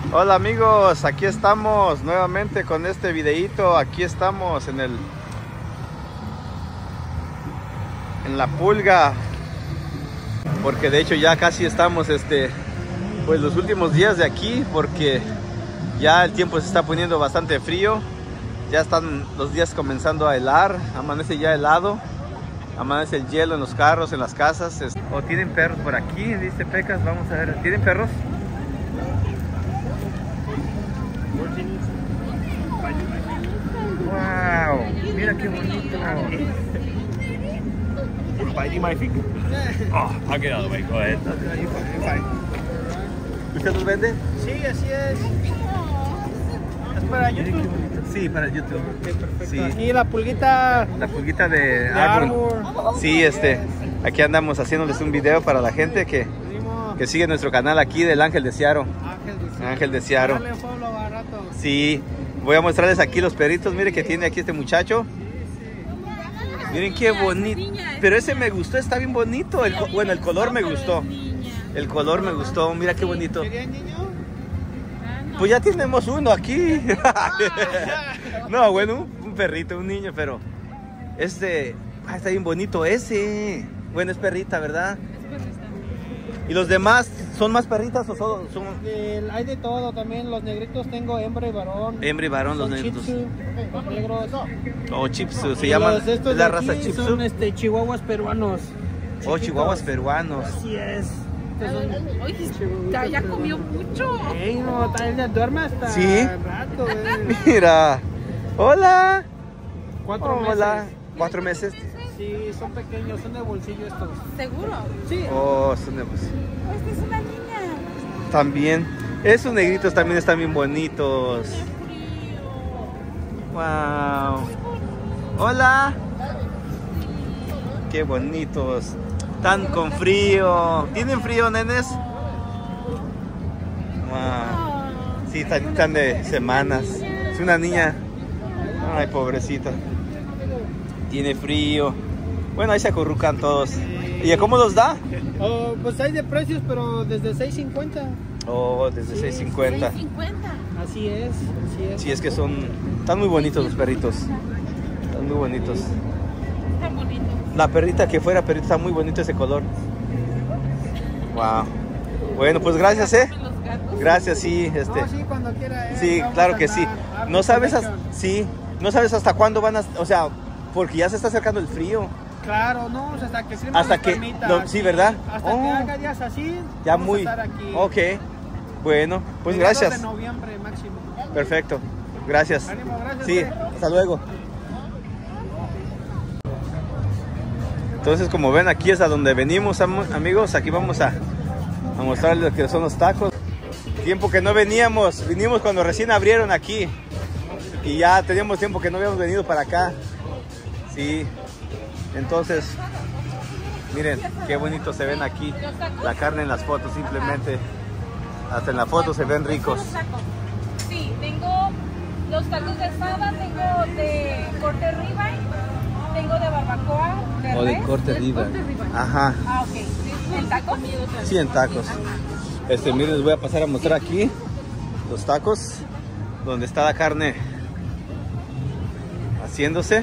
Hola amigos, aquí estamos nuevamente con este videíto. Aquí estamos en la pulga, porque de hecho ya casi estamos pues los últimos días de aquí, porque ya el tiempo se está poniendo bastante frío. Ya están los días comenzando a helar, amanece ya helado, amanece el hielo en los carros, en las casas. O tienen perros por aquí, dice Pecas. Vamos a ver, ¿tienen perros? Wow, mira qué bonito. Biting my finger. Oh, I'll get out of the way. Go ahead. ¿Usted los vende? Sí, así es. ¿Es para YouTube? Sí, para YouTube. Ok, perfecto. Sí. Y la pulguita La pulguita de Arbor. Sí, aquí andamos haciéndoles un video para la gente que sigue nuestro canal aquí del Ángel de Seattle. Ángel de Seattle. Dale follow a rato. Sí, voy a mostrarles aquí los perritos. Mire que tiene aquí este muchacho. Miren qué bonito. Pero ese me gustó, está bien bonito. Bueno, el color me gustó. El color me gustó, mira qué bonito. ¿Querían niño? Pues ya tenemos uno aquí. No, bueno, un perrito, un niño, pero está bien bonito ese. Bueno, es perrita, ¿verdad? ¿Y los demás son más perritas o son? Hay de todo también. Los negritos tengo hembra y varón. Hembra y varón, los Son negros. Shih Tzu, los negros. Oh, Shih Tzu, se Y llaman, los estos es la de raza aquí Shih Tzu. son chihuahuas peruanos. Oh, Chiquitos. chihuahuas peruanos. Así es. Oye, ya comió mucho. Ey, no, él duerme hasta ¿Sí? rato. Mira. Hola. 4 meses. Hola. 4 meses. Sí, son pequeños, son de bolsillo estos. ¿Seguro? Sí. Oh, son nuevos. Esta es una niña. También. Esos negritos también están bien bonitos. Qué frío. Wow. Hola. Qué bonitos. Están con frío. ¿Tienen frío, nenes? Wow. Sí, están de semanas. Es una niña. Ay, pobrecita. Tiene frío. Bueno, ahí se acurrucan todos. ¿Y a cómo los da? Oh, pues hay de precios, pero desde $6.50. Oh, desde Sí, 6.50. 6.50. Así es, así es. Sí, es que están muy bonitos los perritos. Están muy bonitos. Está bonito. La perrita que fuera perrita, está muy bonito ese color. Wow. Bueno, pues gracias, Los gatos. Gracias, sí, No, sí, cuando quiera. Sí, vamos claro a que sí. andar. No sabes, no sabes hasta cuándo van a, o sea, porque ya se está acercando el frío. Claro, no, pues hasta que el clima Hasta nos que, permita, sí, ¿verdad? Hasta Oh, que haga días así, ya vamos muy, a estar aquí. ok. Bueno, pues Mediados gracias. de noviembre máximo. Perfecto, gracias. Ánimo, gracias. Sí, hasta luego. Entonces, como ven, aquí es a donde venimos, amigos. Aquí vamos a mostrarles lo que son los tacos. Tiempo que no veníamos, vinimos cuando recién abrieron aquí. Y ya teníamos tiempo que no habíamos venido para acá. Sí, entonces, miren qué bonito se ven aquí. La carne en las fotos, simplemente. Hasta en la foto se ven ricos. Sí, tengo los tacos de asada, tengo de corte ribeye, tengo de barbacoa, de O de res. corte ribeye. Ajá. Ah, ok. ¿En tacos? Sí, en tacos. Miren, les voy a pasar a mostrar aquí los tacos, donde está la carne haciéndose.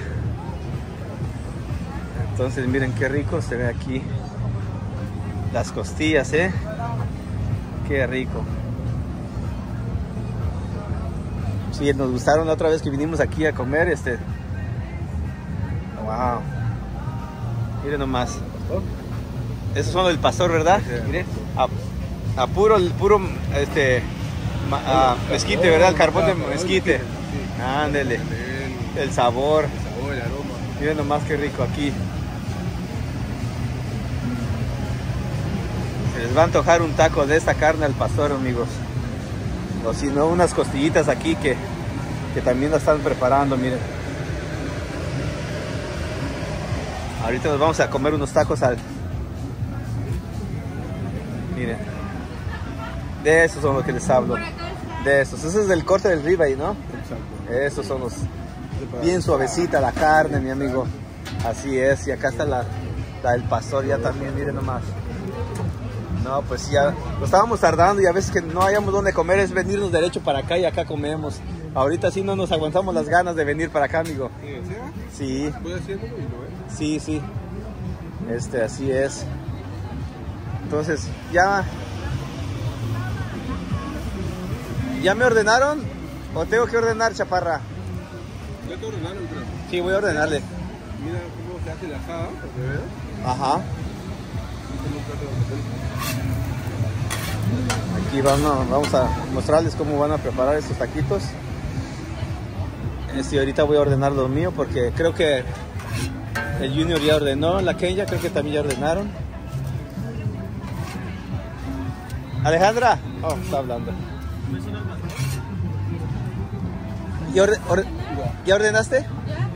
Entonces, miren qué rico se ve aquí las costillas, qué rico. Sí, nos gustaron la otra vez que vinimos aquí a comer, wow. Miren nomás. Esos son del pastor, ¿verdad? Miren, a puro mezquite, ¿verdad? El carbón de mezquite. Ándele. El sabor. El aroma. Miren nomás qué rico aquí. Se les va a antojar un taco de esta carne al pastor, amigos. O si no, unas costillitas aquí que también la están preparando, miren. Ahorita nos vamos a comer unos tacos miren. De esos son los que les hablo. De esos. Ese es del corte del ribeye, ¿no? Exacto. Esos son los... Bien suavecita la carne, mi amigo. Así es. Y acá está la del pastor ya también, miren nomás. No, pues ya lo estábamos tardando y a veces que no hayamos dónde comer es venirnos derecho para acá y acá comemos. Ahorita sí no nos aguantamos las ganas de venir para acá, amigo. Sí. Voy haciendo y lo ves. Sí, sí. Así es. Entonces, ¿ya me ordenaron? ¿O tengo que ordenar, chaparra? Ya te ordenaron, creo. Sí, voy a ordenarle. Mira cómo se hace la asada, para que veas. Ajá. Aquí vamos a mostrarles cómo van a preparar estos taquitos. Ahorita voy a ordenar lo mío porque creo que el Junior ya ordenó, la Kenya creo que también ya ordenaron. Alejandra, está hablando. ¿Ya ordenaste?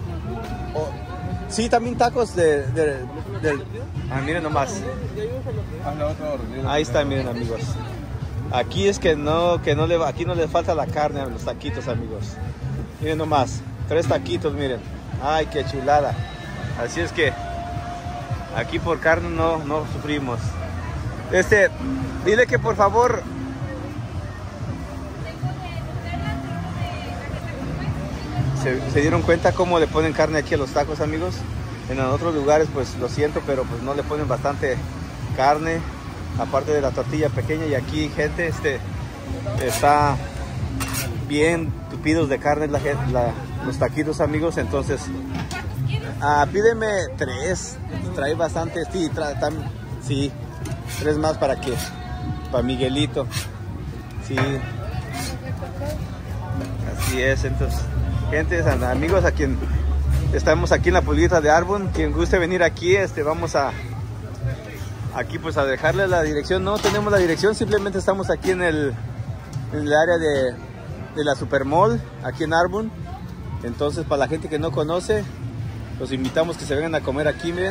Sí, también tacos miren nomás. Haz la otra orden. Ahí está, miren, amigos. Aquí es aquí no le falta la carne a los taquitos, amigos. Miren nomás, 3 taquitos, miren. Ay, qué chulada. Así es que aquí por carne no sufrimos. Dile que por favor. ¿Se dieron cuenta cómo le ponen carne aquí a los tacos, amigos? En otros lugares, pues lo siento, pero pues no le ponen bastante carne, aparte de la tortilla pequeña. Y aquí, gente, está bien tupidos de carne los taquitos, amigos. Entonces, pídeme 3, trae bastante, sí, 3 más para Miguelito, sí, así es. Entonces, gente, amigos, estamos aquí en la Pulguita de Arbon, quien guste venir aquí, vamos aquí pues a dejarle la dirección. No tenemos la dirección, simplemente estamos aquí en el área de la Supermall, aquí en Arbon. Entonces, para la gente que no conoce, los invitamos que se vengan a comer aquí. Miren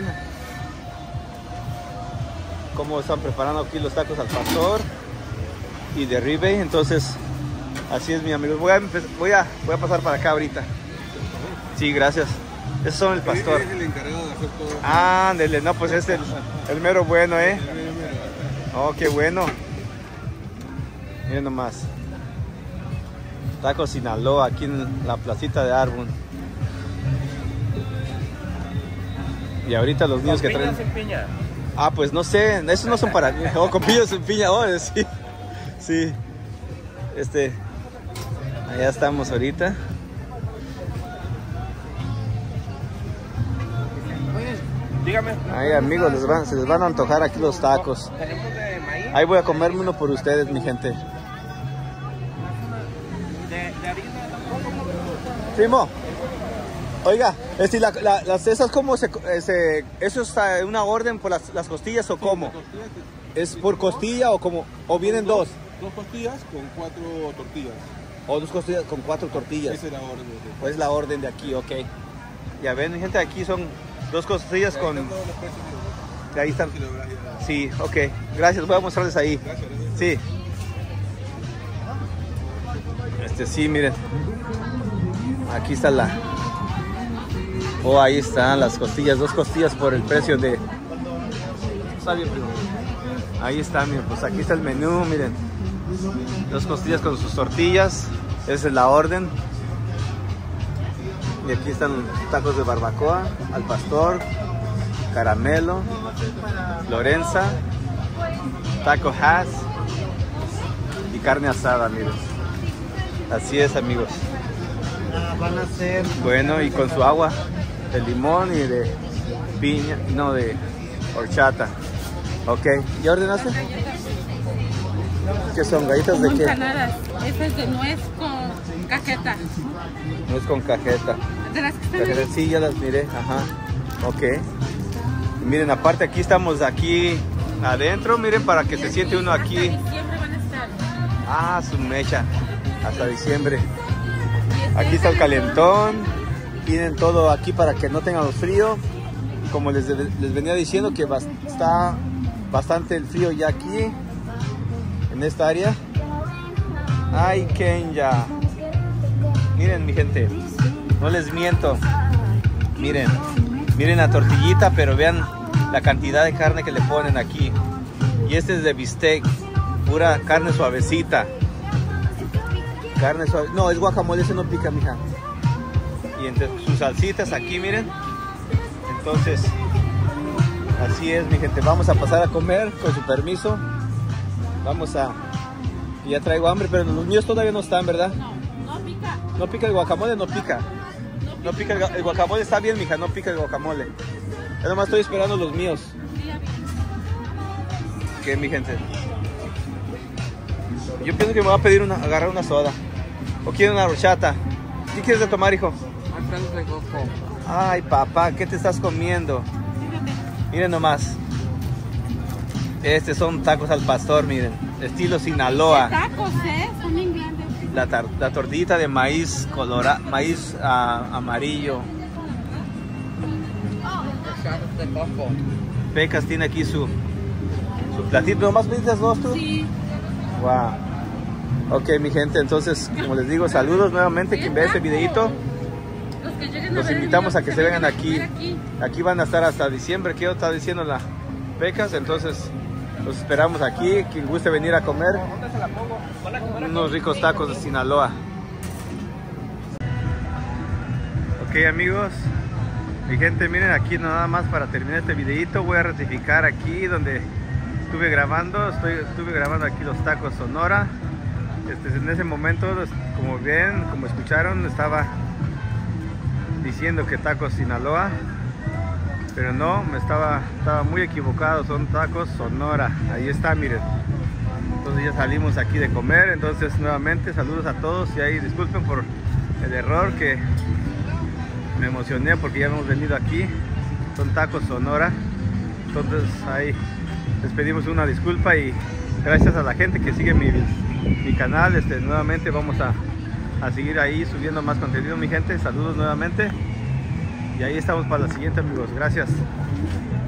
cómo están preparando aquí los tacos al pastor y de ribeye. Entonces, así es, mi amigo. Voy a pasar para acá ahorita. Sí, gracias. Esos son el pastor. Es el encargado de hacer todo. Ándele, no, pues es el mero bueno, ¿eh? Oh, qué bueno. Miren nomás. Tacos Sinaloa, aquí en la placita de Arbon. Y ahorita los niños que traen... sin piña? Pues no sé, esos no son para mí. Con pillos en piña, sí. Sí. Allá estamos ahorita. Dígame. Ahí, amigos, se les van a antojar aquí los tacos. ¿Tenemos de maíz? Ahí voy a comerme uno por ustedes, mi gente. ¿De harina tampoco? Primo, oiga, esas cómo ¿eso es una orden por las costillas o cómo? ¿Es por costilla o cómo? ¿O vienen dos? 2 costillas con 4 tortillas. O 2 costillas con 4 tortillas. Esa es la orden. Pues la orden de aquí, ok. Ya ven, mi gente, aquí son 2 costillas con... Ahí están. Sí, ok. Gracias, voy a mostrarles ahí. Sí. Sí, miren. Aquí está ahí están las costillas. 2 costillas por el precio de... Está bien, primo. Ahí está, miren. Pues aquí está el menú, miren. 2 costillas con sus tortillas. Esa es la orden. Y aquí están tacos de barbacoa, al pastor, caramelo, Lorenza, taco Hass y carne asada, miren. Así es, amigos. Van a ser... Bueno, y con su agua de limón y de piña, no, de horchata. Ok, ¿ya ordenaste? ¿Qué son? ¿Galletas de qué? Empanadas. Esta es de nuez con cajeta. Nuez con cajeta. De las que están ahí. Sí, ya las miré, ajá. Ok. Y miren, aparte aquí estamos aquí adentro, miren, para que se siente uno aquí. Hasta diciembre van a estar. Su mecha. Hasta diciembre. Aquí está el calentón. Tienen todo aquí para que no tengan frío. Como les venía diciendo, que está bastante el frío ya aquí, en esta área. Ay, Kenya. Miren, mi gente, no les miento. Miren la tortillita, pero vean la cantidad de carne que le ponen aquí. Y este es de bistec, pura carne suavecita. Carne suave. No, es guacamole, ese no pica, mija. Y entre sus salsitas aquí, miren. Entonces, así es, mi gente. Vamos a pasar a comer, con su permiso. Vamos a... Ya traigo hambre, pero los míos todavía no están, ¿verdad? No, no pica. No pica el guacamole, no pica. No pica el guacamole, está bien, mija, no pica el guacamole. Yo nomás estoy esperando los míos. Sí, ya vi. ¿Qué, mi gente? Yo pienso que me voy a pedir agarrar una soda. ¿O quiero una horchata? ¿Qué quieres de tomar, hijo? Ay, papá, ¿qué te estás comiendo? Miren nomás. Estos son tacos al pastor, miren. Estilo Sinaloa. Tacos, son bien grandes. La tortillita de maíz colorado, maíz amarillo. Pecas tiene aquí su platito. ¿Nomás pediste dos tú? Sí. Wow. Ok, mi gente, entonces, como les digo, saludos nuevamente. Quien vea este videito, Los que lleguen los a ver el invitamos video, a que se vengan a aquí. comer aquí. Aquí van a estar hasta diciembre, que está diciendo la Pecas. Entonces, los esperamos aquí. Quien guste venir a comer unos ricos tacos de Sinaloa. Ok, amigos, mi gente, miren aquí nada más para terminar este videito. Voy a ratificar aquí donde estuve grabando. Estuve grabando aquí los tacos Sonora. En ese momento, como ven, como escucharon, estaba diciendo que tacos Sinaloa, pero no, estaba muy equivocado. Son tacos Sonora. Ahí está, miren. Entonces ya salimos aquí de comer. Entonces nuevamente saludos a todos y ahí disculpen por el error, que me emocioné porque ya hemos venido aquí. Son tacos Sonora. Entonces ahí les pedimos una disculpa y gracias a la gente que sigue mi canal. Nuevamente vamos a seguir ahí subiendo más contenido, mi gente. Saludos nuevamente y ahí estamos para la siguiente, amigos. Gracias.